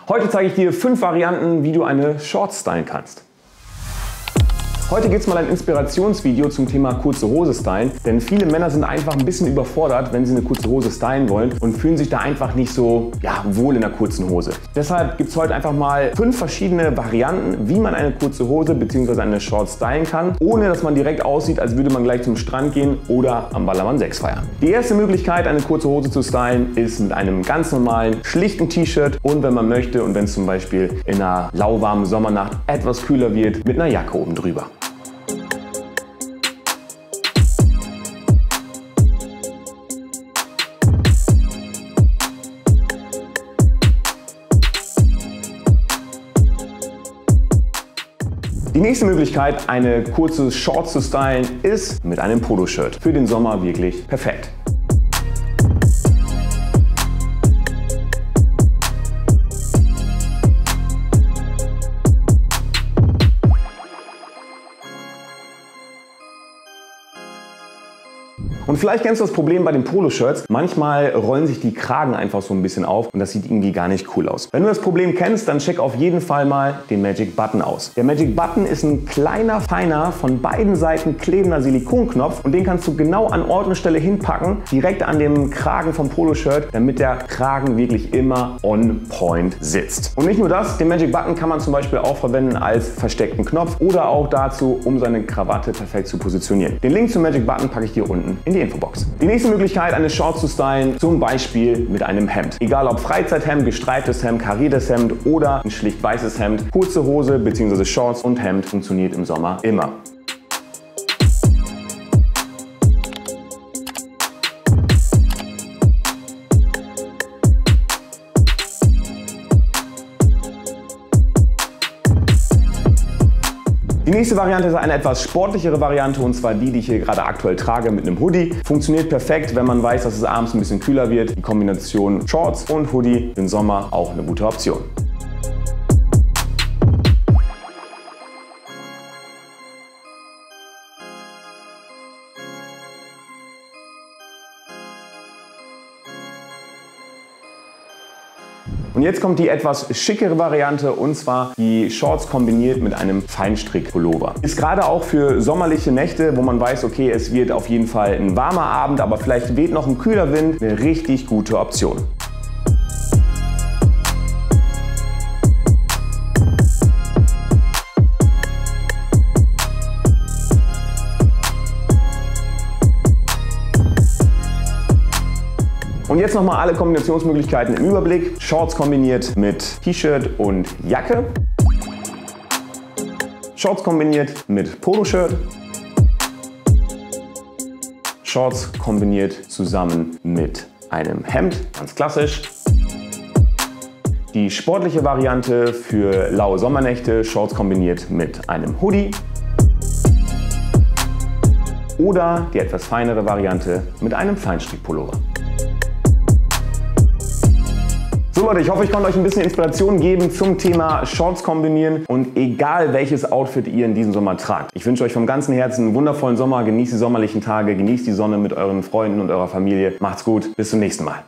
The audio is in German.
Heute zeige ich dir 5 Varianten, wie du eine Shorts stylen kannst. Heute gibt es mal ein Inspirationsvideo zum Thema kurze Hose stylen, denn viele Männer sind einfach ein bisschen überfordert, wenn sie eine kurze Hose stylen wollen und fühlen sich da einfach nicht so wohl in der kurzen Hose. Deshalb gibt es heute einfach mal 5 verschiedene Varianten, wie man eine kurze Hose bzw. eine Shorts stylen kann, ohne dass man direkt aussieht, als würde man gleich zum Strand gehen oder am Ballermann 6 feiern. Die erste Möglichkeit, eine kurze Hose zu stylen, ist mit einem ganz normalen, schlichten T-Shirt und wenn man möchte und wenn es zum Beispiel in einer lauwarmen Sommernacht etwas kühler wird, mit einer Jacke oben drüber. Die nächste Möglichkeit, eine kurze Shorts zu stylen, ist mit einem Poloshirt. Für den Sommer wirklich perfekt. Und vielleicht kennst du das Problem bei den Poloshirts. Manchmal rollen sich die Kragen einfach so ein bisschen auf und das sieht irgendwie gar nicht cool aus. Wenn du das Problem kennst, dann check auf jeden Fall mal den Magic Button aus. Der Magic Button ist ein kleiner, feiner, von beiden Seiten klebender Silikonknopf und den kannst du genau an Ort und Stelle hinpacken, direkt an dem Kragen vom Poloshirt, damit der Kragen wirklich immer on point sitzt. Und nicht nur das, den Magic Button kann man zum Beispiel auch verwenden als versteckten Knopf oder auch dazu, um seine Krawatte perfekt zu positionieren. Den Link zum Magic Button packe ich dir unten in die Infobox. Die nächste Möglichkeit, eine Shorts zu stylen, zum Beispiel mit einem Hemd. Egal ob Freizeithemd, gestreiftes Hemd, kariertes Hemd oder ein schlicht weißes Hemd, kurze Hose bzw. Shorts und Hemd funktioniert im Sommer immer. Die nächste Variante ist eine etwas sportlichere Variante und zwar die ich hier gerade aktuell trage mit einem Hoodie. Funktioniert perfekt, wenn man weiß, dass es abends ein bisschen kühler wird. Die Kombination Shorts und Hoodie im Sommer auch eine gute Option. Und jetzt kommt die etwas schickere Variante und zwar die Shorts kombiniert mit einem Feinstrick-Pullover. Ist gerade auch für sommerliche Nächte, wo man weiß, okay, es wird auf jeden Fall ein warmer Abend, aber vielleicht weht noch ein kühler Wind, eine richtig gute Option. Und jetzt nochmal alle Kombinationsmöglichkeiten im Überblick. Shorts kombiniert mit T-Shirt und Jacke. Shorts kombiniert mit Poloshirt. Shorts kombiniert zusammen mit einem Hemd, ganz klassisch. Die sportliche Variante für laue Sommernächte, Shorts kombiniert mit einem Hoodie. Oder die etwas feinere Variante mit einem Feinstrickpullover. So Leute, ich hoffe, ich konnte euch ein bisschen Inspiration geben zum Thema Shorts kombinieren und egal welches Outfit ihr in diesem Sommer tragt. Ich wünsche euch vom ganzen Herzen einen wundervollen Sommer, genießt die sommerlichen Tage, genießt die Sonne mit euren Freunden und eurer Familie. Macht's gut, bis zum nächsten Mal.